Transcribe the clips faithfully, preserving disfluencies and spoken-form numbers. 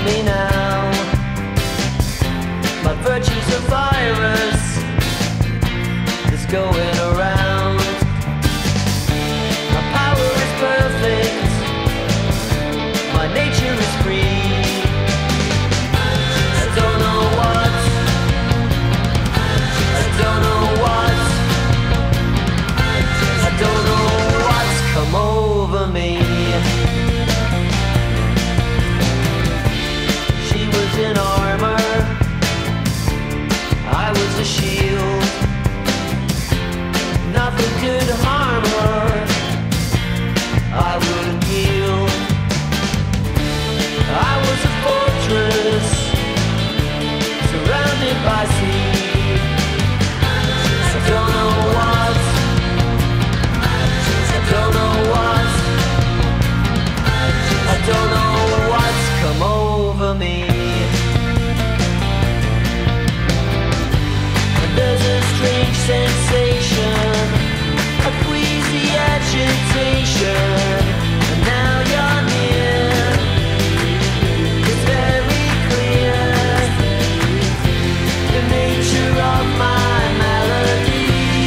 me now. My virtue's a virus that's going around. My power is perfect, my nature is free. I don't know what, I don't know what, I don't know what's come over me. She was in armor, I was a shield. Nothing could harm her, I wouldn't yield. I was a fortress surrounded by sea. I don't know what, I don't know what, I don't know what's come over me. And there's a strange sensation, a queasy agitation, and now you're near. It's very clear the nature of my malady.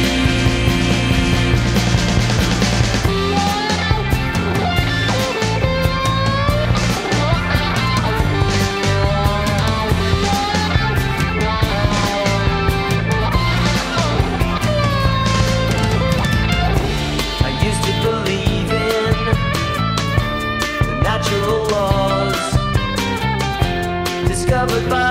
I used to believe in the natural laws discovered by